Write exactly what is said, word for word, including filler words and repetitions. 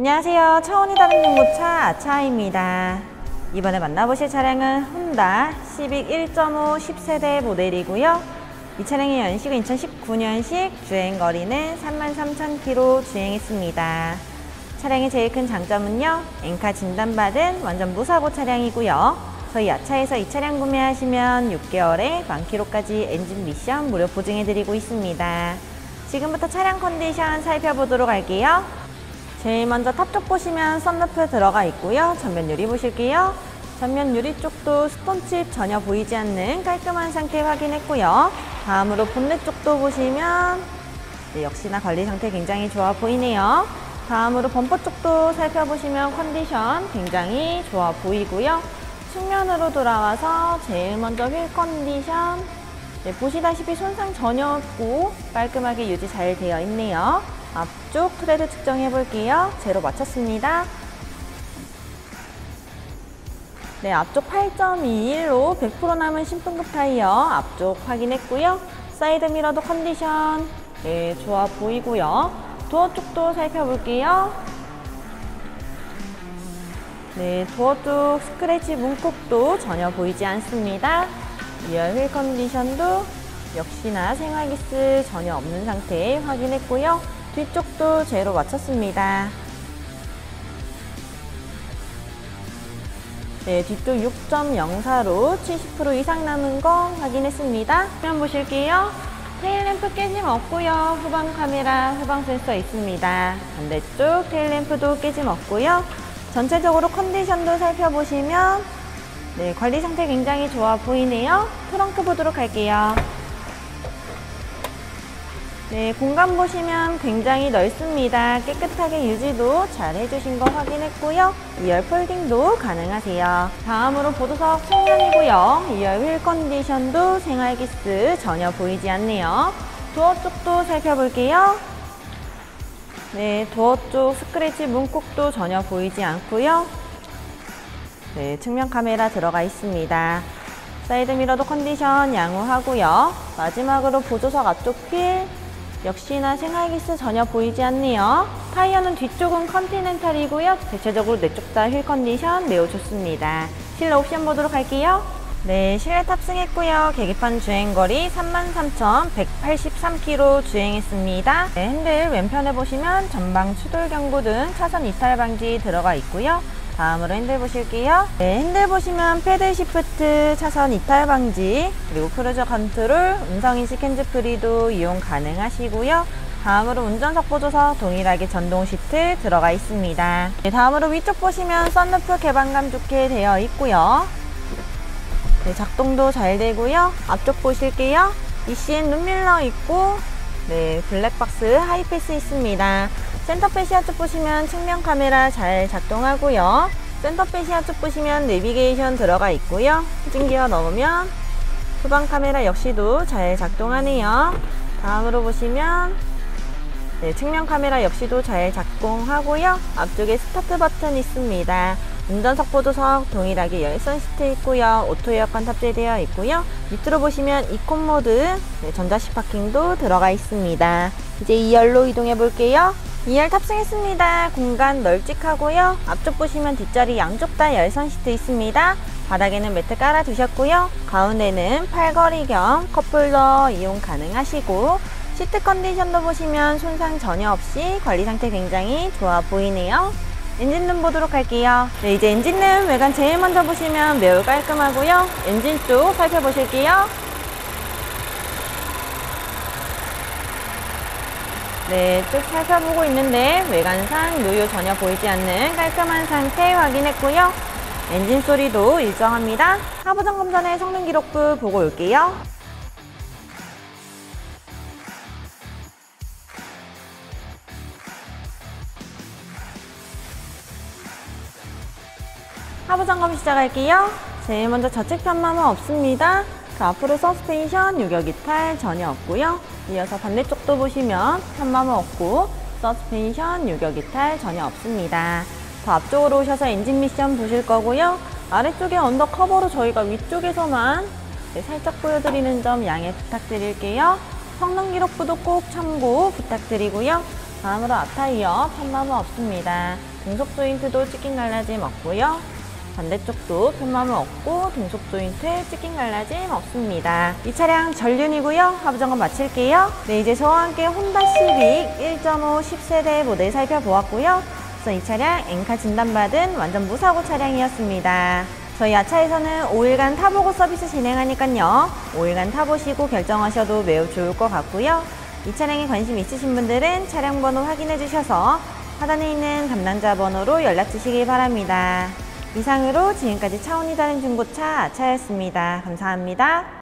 안녕하세요. 차원이 다른 중고차 아차입니다. 이번에 만나보실 차량은 혼다 시빅 일 점 오 십 세대 모델이고요. 이 차량의 연식은 이천십구 년식, 주행거리는 삼만 삼천 킬로미터 주행했습니다. 차량의 제일 큰 장점은요, 엔카 진단받은 완전 무사고 차량이고요. 저희 아차에서 이 차량 구매하시면 육 개월에 만 킬로미터까지 엔진 미션 무료 보증해드리고 있습니다. 지금부터 차량 컨디션 살펴보도록 할게요. 제일 먼저 탑 쪽 보시면 썬루프 들어가 있고요. 전면 유리 보실게요. 전면 유리 쪽도 스톤칩 전혀 보이지 않는 깔끔한 상태 확인했고요. 다음으로 본넷 쪽도 보시면 네, 역시나 관리 상태 굉장히 좋아 보이네요. 다음으로 범퍼 쪽도 살펴보시면 컨디션 굉장히 좋아 보이고요. 측면으로 돌아와서 제일 먼저 휠 컨디션 네, 보시다시피 손상 전혀 없고 깔끔하게 유지 잘 되어 있네요. 앞쪽 트레드 측정해 볼게요. 제로 맞췄습니다. 네, 앞쪽 팔 점 이일로 백 퍼센트 남은 신품급 타이어 앞쪽 확인했고요. 사이드 미러도 컨디션 네, 좋아 보이고요. 도어 쪽도 살펴볼게요. 네, 도어 쪽 스크래치 문콕도 전혀 보이지 않습니다. 리어 휠 컨디션도 역시나 생활기스 전혀 없는 상태 확인했고요. 뒤쪽도 제로 맞췄습니다. 네, 뒤쪽 육 점 영사로 칠십 퍼센트 이상 남은 거 확인했습니다. 화면 보실게요. 테일램프 깨짐 없고요. 후방 카메라, 후방 센서 있습니다. 반대쪽 테일램프도 깨짐 없고요. 전체적으로 컨디션도 살펴보시면 네, 관리 상태 굉장히 좋아 보이네요. 트렁크 보도록 할게요. 네, 공간 보시면 굉장히 넓습니다. 깨끗하게 유지도 잘 해주신 거 확인했고요. 이열 폴딩도 가능하세요. 다음으로 보조석 측면이고요. 이열 휠 컨디션도 생활기스 전혀 보이지 않네요. 도어 쪽도 살펴볼게요. 네, 도어 쪽 스크래치 문콕도 전혀 보이지 않고요. 네, 측면 카메라 들어가 있습니다. 사이드 미러도 컨디션 양호하고요. 마지막으로 보조석 앞쪽 휠 역시나 생활기스 전혀 보이지 않네요. 타이어는 뒤쪽은 컨티넨탈이고요. 대체적으로 내쪽 다 휠 컨디션 매우 좋습니다. 실내 옵션 보도록 할게요. 네, 실내 탑승했고요. 계기판 주행거리 삼만 삼천백팔십삼 킬로미터 주행했습니다. 네, 핸들 왼편에 보시면 전방 추돌 경고 등 차선 이탈 방지 들어가 있고요. 다음으로 핸들 보실게요. 네, 핸들 보시면 패들 시프트, 차선 이탈 방지, 그리고 크루저 컨트롤, 음성인식 핸즈프리도 이용 가능하시고요. 다음으로 운전석 보조석 동일하게 전동 시트 들어가 있습니다. 네, 다음으로 위쪽 보시면 썬루프 개방감 좋게 되어 있고요. 네, 작동도 잘 되고요. 앞쪽 보실게요. 이씨엔 룸밀러 있고 네, 블랙박스 하이패스 있습니다. 센터페시아 쪽 보시면 측면 카메라 잘 작동하고요. 센터페시아 쪽 보시면 내비게이션 들어가 있고요. 후진기어 넣으면 후방 카메라 역시도 잘 작동하네요. 다음으로 보시면 네, 측면 카메라 역시도 잘 작동하고요. 앞쪽에 스타트 버튼 있습니다. 운전석 보조석 동일하게 열선 시트 있고요. 오토 에어컨 탑재되어 있고요. 밑으로 보시면 이콘 모드, 네, 전자식 파킹도 들어가 있습니다. 이제 이열로 이동해 볼게요. 이열 탑승했습니다. 공간 널찍하고요. 앞쪽 보시면 뒷자리 양쪽 다 열선 시트 있습니다. 바닥에는 매트 깔아 두셨고요. 가운데는 팔걸이 겸 컵홀더 이용 가능하시고 시트 컨디션도 보시면 손상 전혀 없이 관리 상태 굉장히 좋아 보이네요. 엔진룸 보도록 할게요. 네, 이제 엔진룸 외관 제일 먼저 보시면 매우 깔끔하고요. 엔진 쪽 살펴보실게요. 네, 쭉 살펴보고 있는데 외관상 노유 전혀 보이지 않는 깔끔한 상태 확인했고요. 엔진 소리도 일정합니다. 하부 점검 전에 성능 기록부 보고 올게요. 하부 점검 시작할게요. 제일 먼저 좌측 편마모 없습니다. 그 앞으로 서스펜션 유격 이탈 전혀 없고요. 이어서 반대쪽도 보시면 편마모 없고 서스펜션 유격 이탈 전혀 없습니다. 더 앞쪽으로 오셔서 엔진 미션 보실 거고요. 아래쪽에 언더커버로 저희가 위쪽에서만 네, 살짝 보여드리는 점 양해 부탁드릴게요. 성능 기록부도 꼭 참고 부탁드리고요. 다음으로 앞타이어 편마모 없습니다. 등속 조인트도 찍힌 갈라짐 없고요. 반대쪽도 편마모 없고 등속 조인트 찍힌 갈라짐 없습니다. 이 차량 전륜이고요. 하부 점검 마칠게요. 네, 이제 저와 함께 혼다 시빅 일 점 오 십 세대 모델 살펴보았고요. 우선 이 차량 엔카 진단받은 완전 무사고 차량이었습니다. 저희 아차에서는 오 일간 타보고 서비스 진행하니까요. 오 일간 타보시고 결정하셔도 매우 좋을 것 같고요. 이 차량에 관심 있으신 분들은 차량 번호 확인해 주셔서 하단에 있는 담당자 번호로 연락 주시기 바랍니다. 이상으로 지금까지 차원이 다른 중고차 아차였습니다. 감사합니다.